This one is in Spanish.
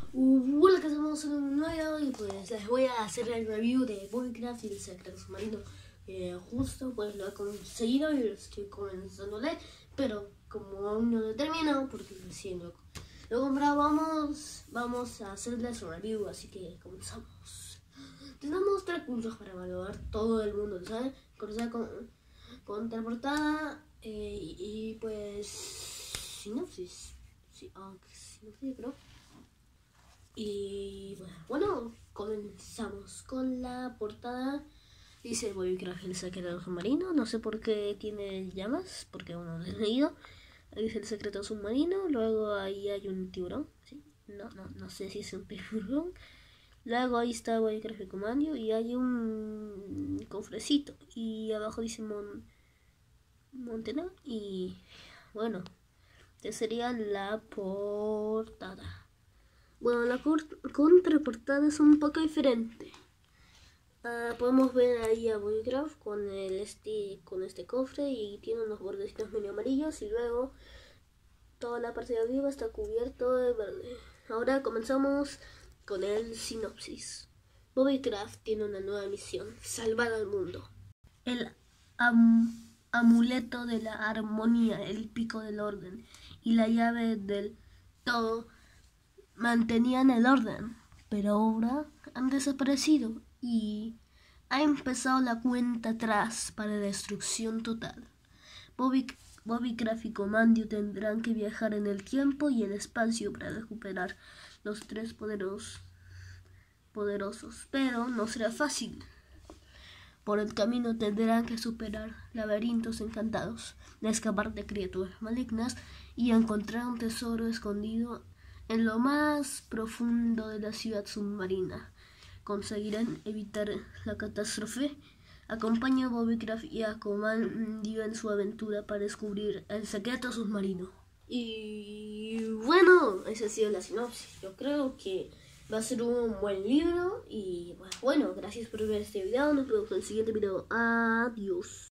Hola, que estamos en un nuevo y pues les voy a hacer el review de Minecraft y el secreto submarino. Justo pues lo he conseguido y lo estoy comenzando a leer, pero como aún no lo he terminado porque recién lo compramos, vamos a hacerles un review, así que comenzamos. Tenemos 3 puntos para evaluar, todo el mundo, ¿sabes? Comenzar con contraportada y pues sinopsis. Sí, sinopsis creo. Y bueno, comenzamos con la portada. Dice Minecraft el secreto submarino. No sé por qué tiene llamas, porque aún no lo he leído. Ahí dice el secreto submarino. Luego ahí hay un tiburón. ¿Sí? No sé si es un tiburón. Luego ahí está Minecraft Comando y hay un cofrecito. Y abajo dice Montena. Y bueno, esta sería la portada. Bueno, la contraportada es un poco diferente. Podemos ver ahí a Minecraft con este cofre y tiene unos bordecitos medio amarillos y luego toda la parte de arriba está cubierto de verde. Ahora comenzamos con el sinopsis. Minecraft tiene una nueva misión: salvar al mundo. El amuleto de la armonía, el pico del orden y la llave del todo mantenían el orden, pero ahora han desaparecido y ha empezado la cuenta atrás para la destrucción total. Minecraft y Comando tendrán que viajar en el tiempo y el espacio para recuperar los 3 poderosos, pero no será fácil. Por el camino tendrán que superar laberintos encantados, escapar de criaturas malignas y encontrar un tesoro escondido en lo más profundo de la ciudad submarina. ¿Conseguirán evitar la catástrofe? Acompaña a Minecraft y a Comando en su aventura para descubrir el secreto submarino. Y bueno, esa ha sido la sinopsis. Yo creo que va a ser un buen libro. Y bueno, gracias por ver este video. Nos vemos en el siguiente video. Adiós.